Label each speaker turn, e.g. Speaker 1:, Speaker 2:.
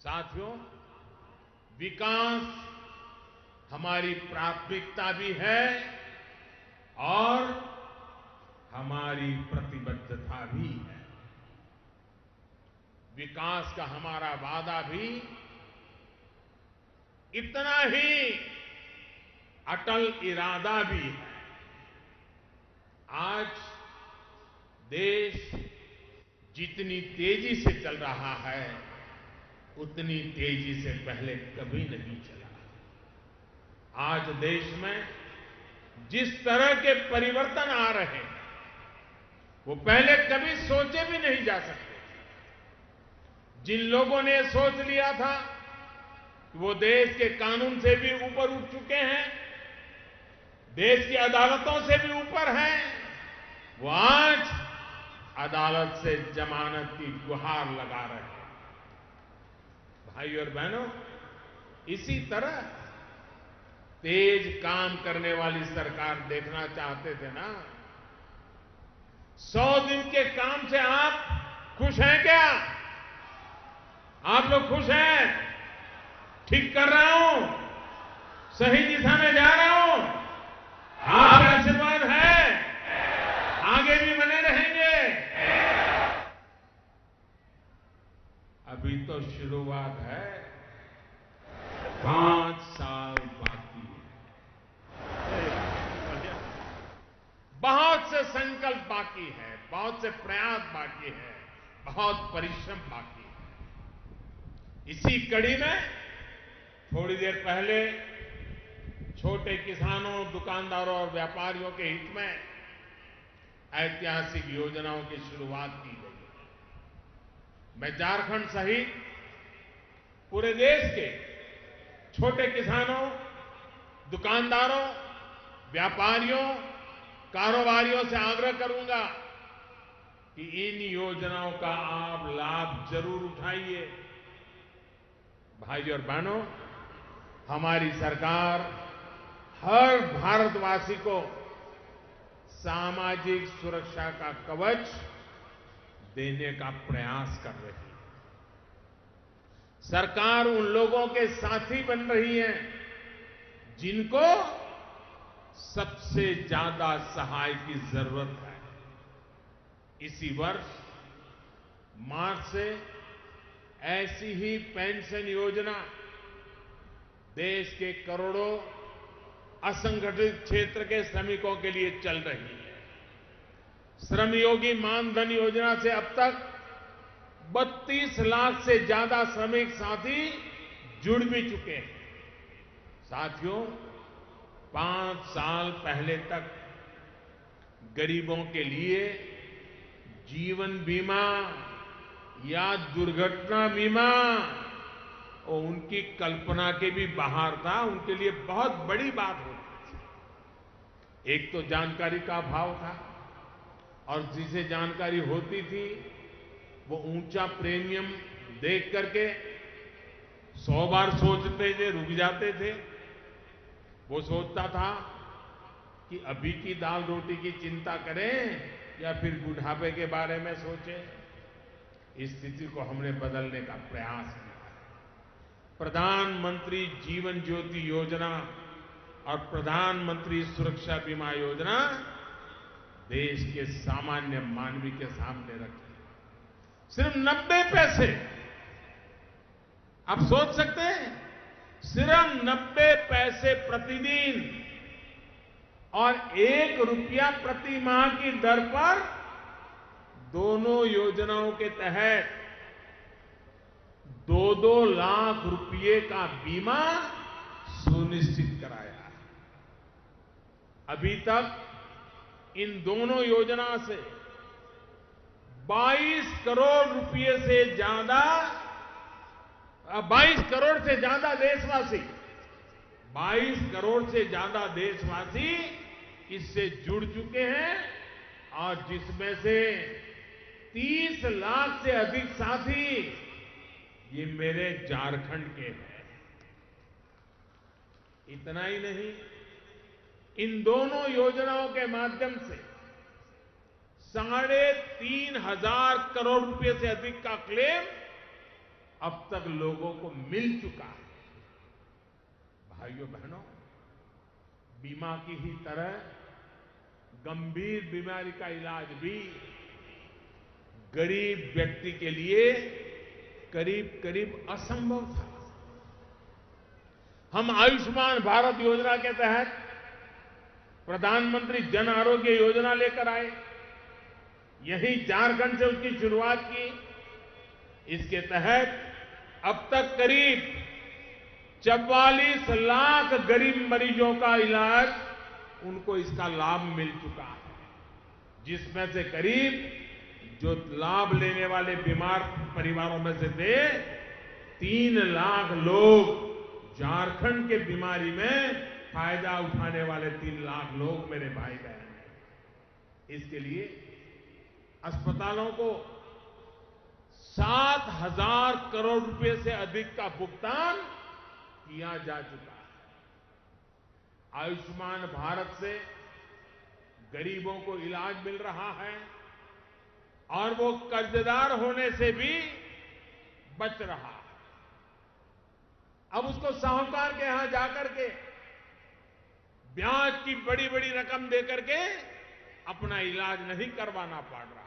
Speaker 1: साथियों, विकास हमारी प्राथमिकता भी है और हमारी प्रतिबद्धता भी है। विकास का हमारा वादा भी इतना ही अटल इरादा भी है। आज देश जितनी तेजी से चल रहा है, उतनी तेजी से पहले कभी नहीं चला। आज देश में जिस तरह के परिवर्तन आ रहे हैं, वो पहले कभी सोचे भी नहीं जा सकते। जिन लोगों ने सोच लिया था कि वो देश के कानून से भी ऊपर उठ चुके हैं, देश की अदालतों से भी ऊपर हैं, वो आज अदालत से जमानत की गुहार लगा रहे हैं। भाइयों और बहनों, इसी तरह तेज काम करने वाली सरकार देखना चाहते थे ना। 100 दिन के काम से आप खुश हैं क्या? आप लोग खुश हैं? ठीक कर रहा हूं? सही दिशा में जा रहा हूं? आपका आशीर्वाद है? आगे भी बने रहेंगे? अभी तो शुरुआत है। 5 साल बाकी है। बहुत से संकल्प बाकी है, बहुत से प्रयास बाकी है, बहुत परिश्रम बाकी है। इसी कड़ी में थोड़ी देर पहले छोटे किसानों, दुकानदारों और व्यापारियों के हित में ऐतिहासिक योजनाओं की शुरुआत की गई। मैं झारखंड सहित पूरे देश के छोटे किसानों, दुकानदारों, व्यापारियों, कारोबारियों से आग्रह करूंगा कि इन योजनाओं का आप लाभ जरूर उठाइए। भाइयों और बहनों, हमारी सरकार हर भारतवासी को सामाजिक सुरक्षा का कवच देने का प्रयास कर रही है। सरकार उन लोगों के साथी बन रही है जिनको सबसे ज्यादा सहाय की जरूरत है। इसी वर्ष मार्च से ऐसी ही पेंशन योजना देश के करोड़ों असंगठित क्षेत्र के श्रमिकों के लिए चल रही है। श्रमयोगी मानधन योजना से अब तक 32 लाख से ज्यादा श्रमिक साथी जुड़ भी चुके हैं। साथियों, 5 साल पहले तक गरीबों के लिए जीवन बीमा या दुर्घटना बीमा और उनकी कल्पना के भी बाहर था। उनके लिए बहुत बड़ी बात होती थी। एक तो जानकारी का अभाव था और जिसे जानकारी होती थी वो ऊंचा प्रीमियम देख करके 100 बार सोचते थे, रुक जाते थे। वो सोचता था कि अभी की दाल रोटी की चिंता करें या फिर बुढ़ापे के बारे में सोचें। इस स्थिति को हमने बदलने का प्रयास किया। प्रधानमंत्री जीवन ज्योति योजना और प्रधानमंत्री सुरक्षा बीमा योजना देश के सामान्य मानवी के सामने रखी। सिर्फ 90 पैसे, आप सोच सकते हैं, सिर्फ 90 पैसे प्रतिदिन और 1 रुपया प्रति माह की दर पर दोनों योजनाओं के तहत 2-2 लाख रुपये का बीमा सुनिश्चित कराया। अभी तक इन दोनों योजना से 22 करोड़ रुपये से ज्यादा 22 करोड़ से ज्यादा देशवासी 22 करोड़ से ज्यादा देशवासी इससे जुड़ चुके हैं और जिसमें से 30 लाख से अधिक साथी ये मेरे झारखंड के हैं। इतना ही नहीं, इन दोनों योजनाओं के माध्यम से 3,500 करोड़ रुपए से अधिक का क्लेम अब तक लोगों को मिल चुका है। भाइयों बहनों, बीमा की ही तरह गंभीर बीमारी का इलाज भी गरीब व्यक्ति के लिए करीब करीब असंभव था। हम आयुष्मान भारत योजना के तहत प्रधानमंत्री जन आरोग्य योजना लेकर आए। यहीं झारखंड से उसकी शुरुआत की। इसके तहत अब तक करीब 44 लाख गरीब मरीजों का इलाज उनको इसका लाभ मिल चुका है, जिसमें से करीब जो लाभ लेने वाले बीमार परिवारों में से थे 3 लाख लोग झारखंड के बीमारी में फायदा उठाने वाले 3 लाख लोग मेरे भाई बहन हैं। इसके लिए अस्पतालों को 7,000 करोड़ रुपए से अधिक का भुगतान किया जा चुका है। आयुष्मान भारत से गरीबों को इलाज मिल रहा है और वो कर्जदार होने से भी बच रहा है। अब उसको साहूकार के यहां जाकर के ब्याज की बड़ी बड़ी रकम देकर के अपना इलाज नहीं करवाना पड़ रहा।